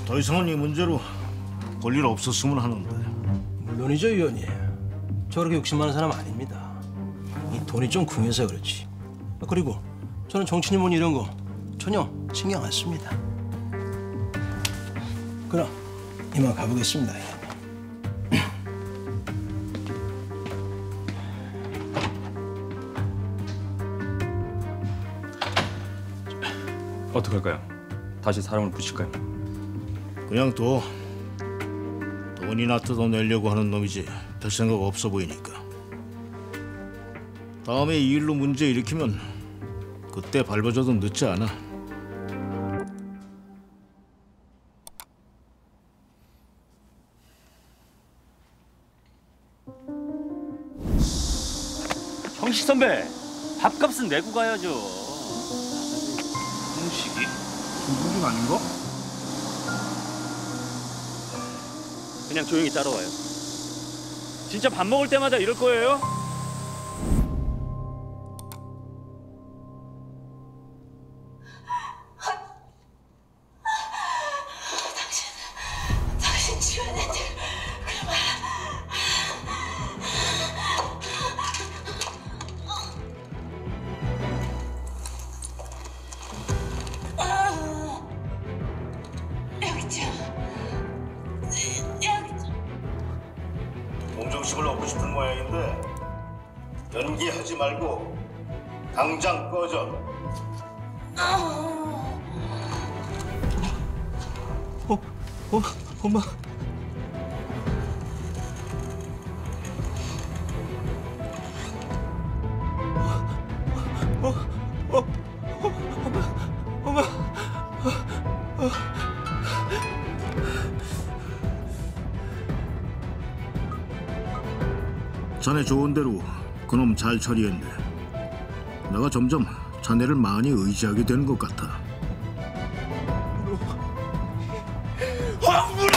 더 이상은 이 문제로 볼 일 없었으면 하는데. 물론이죠, 의원님. 저렇게 욕심 많은 사람 아닙니다. 이 돈이 좀 궁해서 그렇지. 그리고 저는 정치인이면 이런 거 전혀 신경 안 씁니다. 그럼 이만 가보겠습니다, 의원님. 어떡할까요? 다시 사람을 붙일까요? 그냥 둬. 돈이나 뜯어내려고 하는 놈이지 별 생각 없어 보이니까. 다음에 이 일로 문제 일으키면 그때 밟아줘도 늦지 않아. 형식 선배, 밥값은 내고 가야죠. 형식이? 중국인 아닌가? 그냥 조용히 따라와요. 진짜 밥 먹을 때마다 이럴 거예요? 당신 집안에 그러면 여기 있죠. 여기 있죠. 동정심을 얻고 싶은 모양인데 연기하지 말고 당장 꺼져. 엄마. 자네 좋은 대로 그놈 잘 처리했네. 내가 점점 자네를 많이 의지하게 되는 것 같아. 황불!